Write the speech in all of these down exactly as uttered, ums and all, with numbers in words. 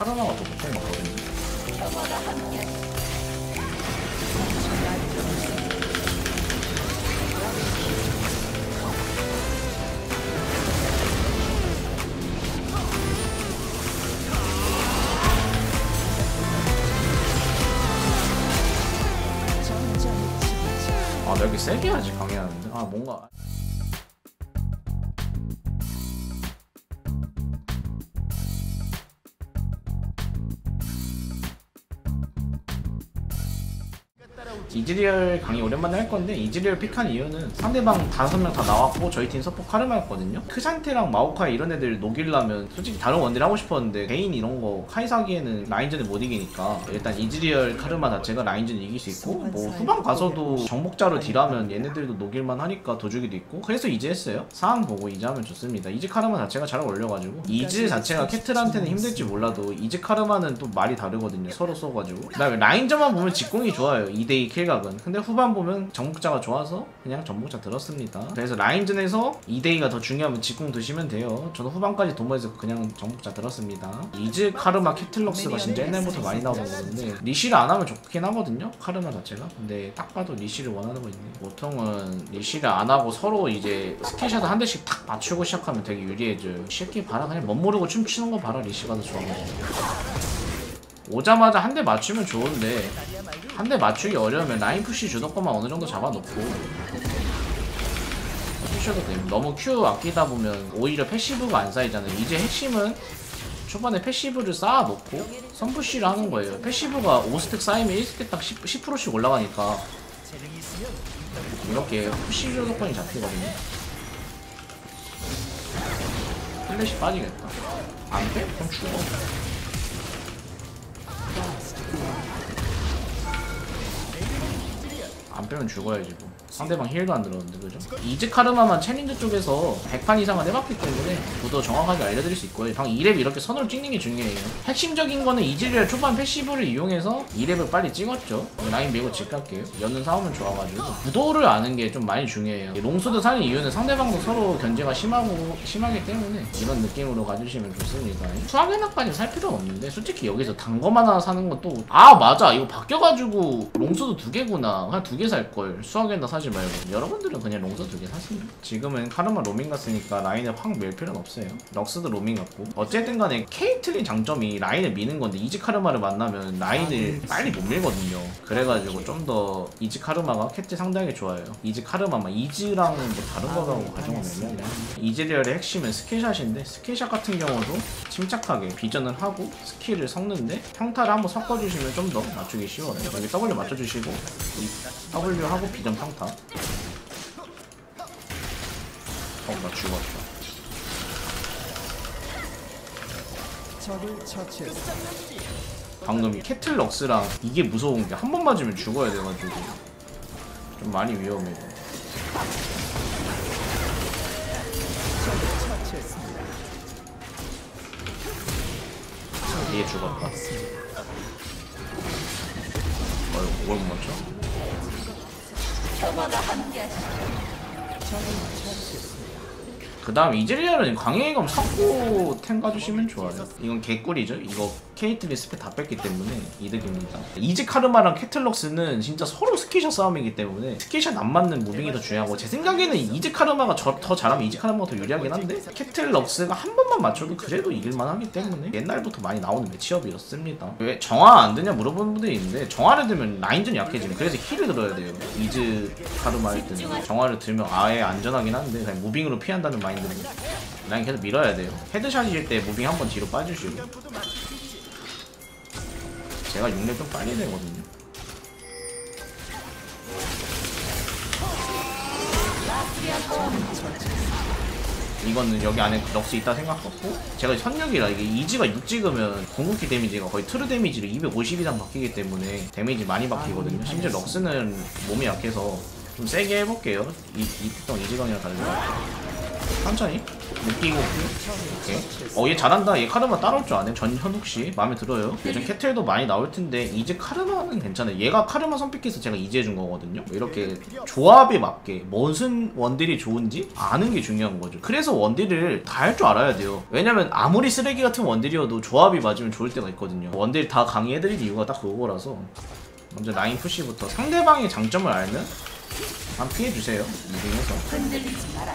카르마가 더 보통 맞거든요. 아, 여기 세게 하지 강해하는데. 아, 뭔가. 이즈리얼 강의 오랜만에 할 건데, 이즈리얼 픽한 이유는 상대방 다섯 명 다 나왔고 저희 팀 서포 카르마였거든요. 크산테랑 마오카이 이런 애들 녹이려면 솔직히 다른 원딜 하고 싶었는데 개인 이런 거 카이사 하기에는 라인전을 못 이기니까 일단 이즈리얼 카르마 자체가 라인전 이길 수 있고, 뭐 후반 가서도 정복자로 딜하면 얘네들도 녹일만 하니까 도주기도 있고, 그래서 이즈 했어요. 상황 보고 이즈 하면 좋습니다. 이즈 카르마 자체가 잘 어울려가지고, 이즈 자체가 캐틀한테는 힘들지 몰라도 이즈 카르마는 또 말이 다르거든요. 서로 써가지고. 그 다음에 라인전만 보면 직공이 좋아요. 이 대 이 킬각은. 근데 후반 보면 정복자가 좋아서 그냥 정복자 들었습니다. 그래서 라인전에서 이 대 이가 더 중요하면 직공 드시면 돼요. 저는 후반까지 도모해서 그냥 정복자 들었습니다. 이즈 카르마 캐틀럭스가 진짜 옛날부터 많이 나오던 거는데 리시를 안 하면 좋긴 하거든요, 카르마 자체가. 근데 딱 봐도 리시를 원하는 거 있네. 보통은 리시를 안 하고 서로 이제 스킬샷을 한 대씩 탁 맞추고 시작하면 되게 유리해져요. 새끼 봐라, 그냥 멋 모르고 춤추는 거 봐라. 리시가 더 좋아가지고. 오자마자 한 대 맞추면 좋은데 한 대 맞추기 어려우면 라인 푸시 주도권만 어느 정도 잡아놓고 푸셔도 됩니다. 너무 Q 아끼다 보면 오히려 패시브가 안 쌓이잖아요. 이제 핵심은 초반에 패시브를 쌓아놓고 선푸시를 하는 거예요. 패시브가 오 스택 쌓이면 일 스택 딱 십 퍼센트씩 올라가니까 이렇게 푸시 주도권이 잡히거든요. 플래시 빠지겠다. 안 돼? 그럼 죽어. 안 빼면 죽어야지 뭐. 상대방 힐도 안 들었는데, 그죠? 이즈 카르마만 챌린저 쪽에서 백 판 이상은 해봤기 때문에 구도 정확하게 알려드릴 수 있고요. 방금 이 렙 이렇게 선으로 찍는 게 중요해요. 핵심적인 거는 이즈리얼 초반 패시브를 이용해서 이 렙을 빨리 찍었죠. 라인 밀고 집 갈게요. 연는 싸우면 좋아가지고 구도를 아는 게 좀 많이 중요해요. 롱소드 사는 이유는 상대방도 서로 견제가 심하고 심하기 때문에 이런 느낌으로 가주시면 좋습니다. 수학연합까지 살 필요는 없는데 솔직히 여기서 단검 하나 사는 것도, 아 맞아, 이거 바뀌어가지고 롱소드 두 개구나. 그냥 두 개 살걸. 수학연합 사지 말고 여러분들은 그냥 롱서 두 개 사세요. 지금은 카르마 로밍 갔으니까 라인에 확 밀 필요는 없어요. 럭스도 로밍 갔고. 어쨌든 간에 케이틀린 장점이 라인을 미는 건데, 이즈 카르마를 만나면 라인을 빨리 못 밀거든요. 그래가지고 좀 더 이즈 카르마가 캣지 상당히 좋아요. 이즈 카르마만 이즈랑 뭐 다른 거라고 가정하면 애매하네. 이즈리얼의 핵심은 스킬샷인데, 스킬샷 같은 경우도 침착하게 비전을 하고 스킬을 섞는데 평타를 한번 섞어주시면 좀 더 맞추기 쉬워요. 여기 W 맞춰주시고 이 W 하고 비전 평타. 어, 나 죽었다. 방금 캐틀럭스랑 이게 무서운 게 한 번 맞으면 죽어야 돼가지고 좀 많이 위험해. 얘 죽었다. 어휴, 뭘 못 맞춰? 그 다음 이즈리얼은 광해검 섞고 탱 가주시면 좋아요. 이건 개꿀이죠. 이거 케이틀린 스펙 다 뺐기 때문에 이득입니다. 이즈 카르마랑 캐틀럭스는 진짜 서로 스킬샷 싸움이기 때문에 스킬샷 안 맞는 무빙이 더 중요하고, 제 생각에는 이즈 카르마가 저, 더 잘하면 이즈 카르마가 더 유리하긴 한데 캐틀럭스가 한 번만 맞춰도 그래도 이길만 하기 때문에 옛날부터 많이 나오는 매치업이었습니다. 왜 정화 안 드냐 물어보는 분들이 있는데, 정화를 들면 라인전이 약해지면, 그래서 힐을 들어야 돼요. 이즈 카르마 할 때는 정화를 들면 아예 안전하긴 한데 그냥 무빙으로 피한다는 마인드로 라인 계속 밀어야 돼요. 헤드샷일 때 무빙 한번 뒤로 빠지시고. 제가 육 렙 좀 빨리 되거든요. 이거는 여기 안에 럭스 있다 생각하고, 제가 현육이라 이게 이즈가 육 찍으면 궁극기 데미지가 거의 트루 데미지를 이백오십 이상 바뀌기 때문에 데미지 많이 바뀌거든요. 심지어 럭스는 몸이 약해서 좀 세게 해볼게요. 이, 이 특성 이즈강이랑 달라요. 천천히 느끼고. 오케이. 어, 얘 잘한다. 얘 카르마 따라올 줄 아네. 전현욱씨 마음에 들어요. 요즘 캐틀도 많이 나올 텐데 이제 카르마는 괜찮아요. 얘가 카르마 선픽해서 제가 이제 해준 거거든요. 이렇게 조합에 맞게 무슨 원딜이 좋은지 아는 게 중요한 거죠. 그래서 원딜을 다 할 줄 알아야 돼요. 왜냐면 아무리 쓰레기 같은 원딜이어도 조합이 맞으면 좋을 때가 있거든요. 원딜 다 강의해드릴 이유가 딱 그거라서. 먼저 라인 푸시부터 상대방의 장점을 알면 한 피해주세요. 무빙해서. 흔들리지 마라.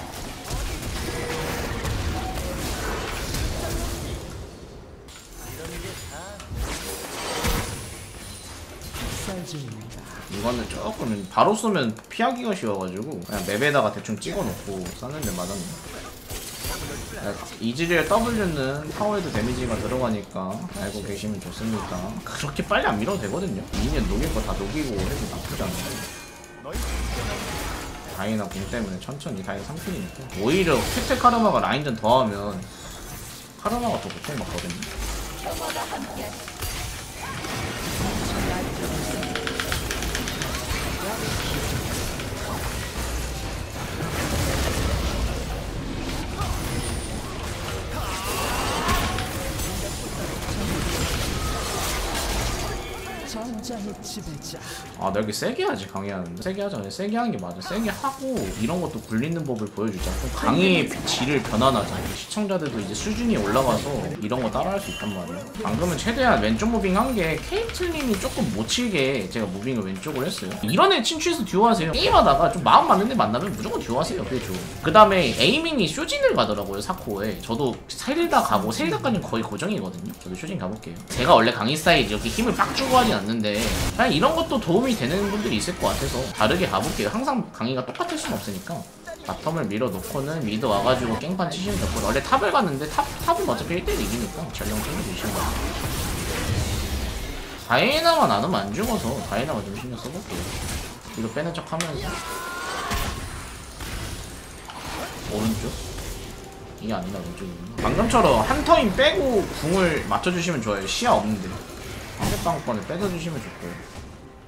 이거는 조금 바로 쏘면 피하기가 쉬워가지고 그냥 맵에다가 대충 찍어놓고 쐈는데 맞았네. 이즈리얼 W는 타워에도 데미지가 들어가니까 알고 계시면 좋습니다. 그렇게 빨리 안 밀어도 되거든요. 미니언 녹일 거 다 녹이고 해도 나쁘지 않아요. 다이나 공 때문에 천천히. 다이나 삼 킬이니까 오히려 큐테 카르마가 라인전 더하면 카르마가 더 고통받거든요. 아, 나 여기 세게 하지. 강의하는데 세게 하자. 그냥 세게 하는 게 맞아. 세게 하고 이런 것도 굴리는 법을 보여주자. 좀 강의의 질을 변환하자. 시청자들도 이제 수준이 올라가서 이런 거 따라할 수 있단 말이야. 방금은 최대한 왼쪽 무빙 한 게 케이틀린이 조금 못 치게 제가 무빙을 왼쪽으로 했어요. 이런 애 친추해서 듀오하세요. 게임하다가 좀 마음 맞는 애 만나면 무조건 듀오하세요. 그게 좋아. 그 다음에 에이밍이 쇼진을 가더라고요. 사코에. 저도 셀다 가고 셀다까지는 거의 고정이거든요. 저도 쇼진 가볼게요. 제가 원래 강의 사이즈 이렇게 힘을 빡 주고 하진 않는데 그냥 이런 것도 도움이 되는 분들이 있을 것 같아서 다르게 가볼게요. 항상 강의가 똑같을 수는 없으니까. 바텀을 밀어놓고는 미드 와가지고 깽판 치시면 좋고. 원래 탑을 갔는데 탑, 탑은 어차피 일 대 일 이기니까 전령 챙겨주시면 돼요. 다이애나만 안 오면 안 죽어서 다이애나만 좀 신경 써볼게요. 뒤로 빼는 척 하면서 오른쪽? 이게 아니라 왼쪽이구나. 방금처럼 한 터임 빼고 궁을 맞춰주시면 좋아요. 시야 없는데 상대방권을 뺏어주시면 좋고요.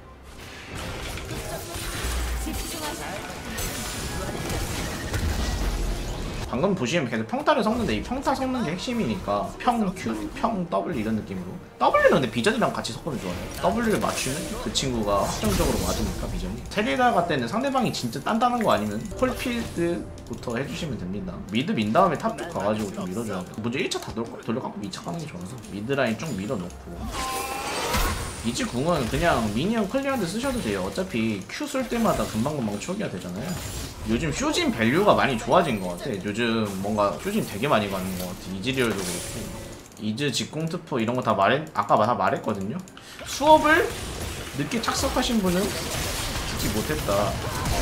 방금 보시면 계속 평타를 섞는데 이 평타 섞는 게 핵심이니까 평, Q, 평, W 이런 느낌으로. W는 근데 비전이랑 같이 섞으면 좋아요. W를 맞추면 그 친구가 확정적으로 맞으니까 비전이. 테리라가 때는 상대방이 진짜 단단한 거 아니면 폴필드부터 해주시면 됩니다. 미드 민 다음에 탑 쪽 가가지고 좀 밀어줘야 돼요. 먼저 일 차 다 돌려갖고 이 차 가는 게 좋아서 미드 라인 쭉 밀어놓고. 이지 궁은 그냥 미니언 클리어한데 쓰셔도 돼요. 어차피 Q 쓸 때마다 금방금방 초기화 되잖아요. 요즘 쇼진 밸류가 많이 좋아진 것 같아. 요즘 뭔가 쇼진 되게 많이 가는 것 같아. 이즈리얼도 그렇고 이즈 직공 트포 이런 거 다 말했 아까 다 말했거든요. 수업을 늦게 착석하신 분은 듣지 못했다.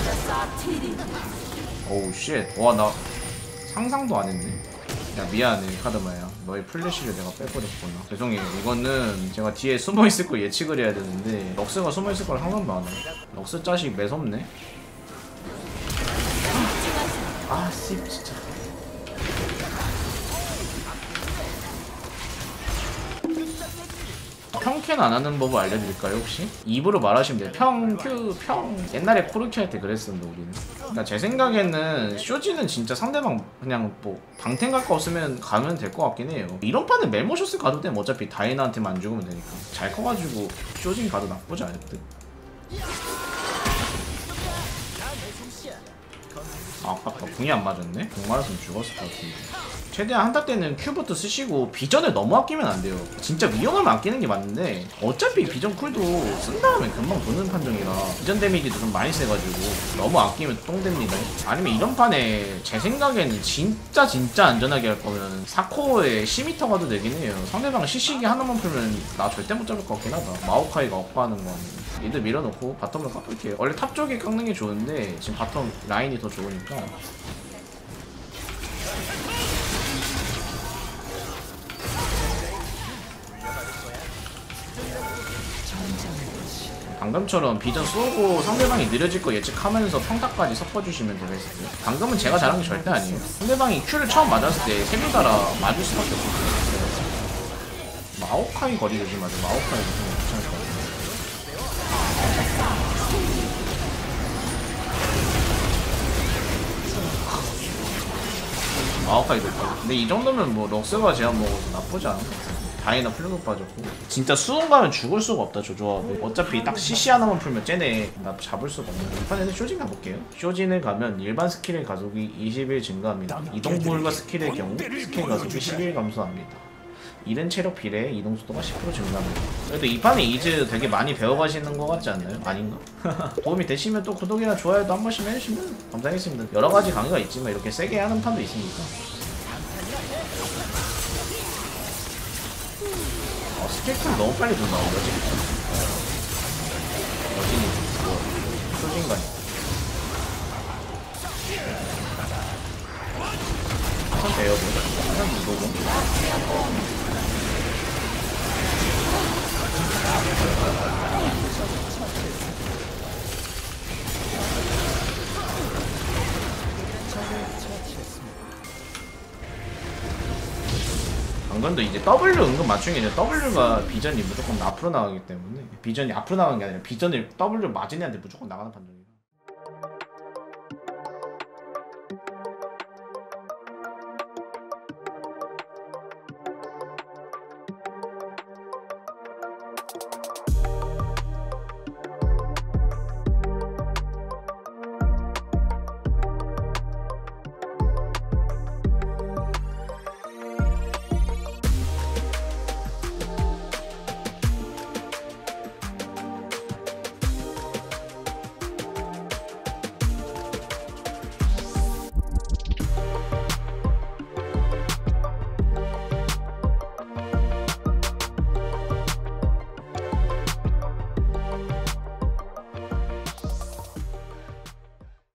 오우 쉣. 와, 나 상상도 안 했네. 야, 미안해 카르마야. 너의 플래시를 내가 빼버렸구나. 죄송해요. 이거는 제가 뒤에 숨어있을 걸 예측을 해야 되는데 럭스가 숨어있을 걸 상상도 안 해. 럭스 자식 매섭네. 아 씨 진짜. 평캔 안 하는 법을 알려드릴까요 혹시? 입으로 말하시면 돼요. 평, 큐, 평. 옛날에 코르키 할 때 그랬었는데 우리는. 그러니까 제 생각에는 쇼지는 진짜 상대방 그냥 뭐 방템 갈 거 없으면 가면 될 것 같긴 해요. 이런 판은 멜모셔스 가도 되면 어차피 다이나한테만 안 죽으면 되니까. 잘 커가지고 쇼진 가도 나쁘지 않을 듯. 아, 아깝다. 궁이 안 맞았네? 궁 맞았으면 죽었을 것 같은데. 최대한 한타 때는 큐부터 쓰시고 비전을 너무 아끼면 안 돼요. 진짜 위험하면 아끼는 게 맞는데 어차피 비전 쿨도 쓴 다음에 금방 도는 판정이라 비전 데미지도 좀 많이 세가지고 너무 아끼면 똥됩니다. 아니면 이런 판에 제 생각에는 진짜 진짜 안전하게 할 거면 사코어에 십 미터 가도 되긴 해요. 상대방 시시기 하나만 풀면 나 절대 못 잡을 것 같긴 하다. 마오카이가 업하는 거 아니면. 미드 밀어놓고 바텀으로 깎을게요. 원래 탑 쪽에 깎는 게 좋은데 지금 바텀 라인이 더 좋으니까. 방금처럼 비전 쏘고 상대방이 느려질 거 예측하면서 평타까지 섞어주시면 되겠어요. 방금은 제가 잘한 게 절대 아니에요. 상대방이 Q를 처음 맞았을 때 세秒 따라 맞을 수밖에 없었어요. 마오카이 거리 조심하죠. 마오카이도 좀 괜찮을 것 같아요. 마오카이 높아. 근데 이 정도면 뭐 럭스가 제한 먹어도 나쁘지 않은 것 같아. 다이나 플래그 빠졌고 진짜 수은 가면 죽을 수가 없다 저 조합은. 어차피 딱 씨씨 하나만 풀면 쟤네 나 잡을 수가 없는. 이판에는 쇼진 가볼게요. 쇼진을 가면 일반 스킬의 가속이 이십 일 증가합니다. 이동 불가 스킬의 경우 스킬 가속이 십 일 감소합니다. 이른 체력 비례 이동 속도가 십 퍼센트 증가합니다. 그래도 이 판에 이즈 되게 많이 배워가시는 것 같지 않나요? 아닌가? 도움이 되시면 또 구독이나 좋아요도 한 번씩 해주시면 감사하겠습니다. 여러 가지 강의가 있지만 이렇게 세게 하는 판도 있으니까. 어, 스킬풀 너무 빨리 돈다. 여진. 여진이 뭐 쇼진가니. 한참 돼요, 뭐. 한참 무거워. 방금도 이제 W 은근 맞추는 게 아니라 W가 비전이 무조건 앞으로 나가기 때문에 비전이 앞으로 나가는 게 아니라 비전을 W 맞은 애한테 무조건 나가는 판정.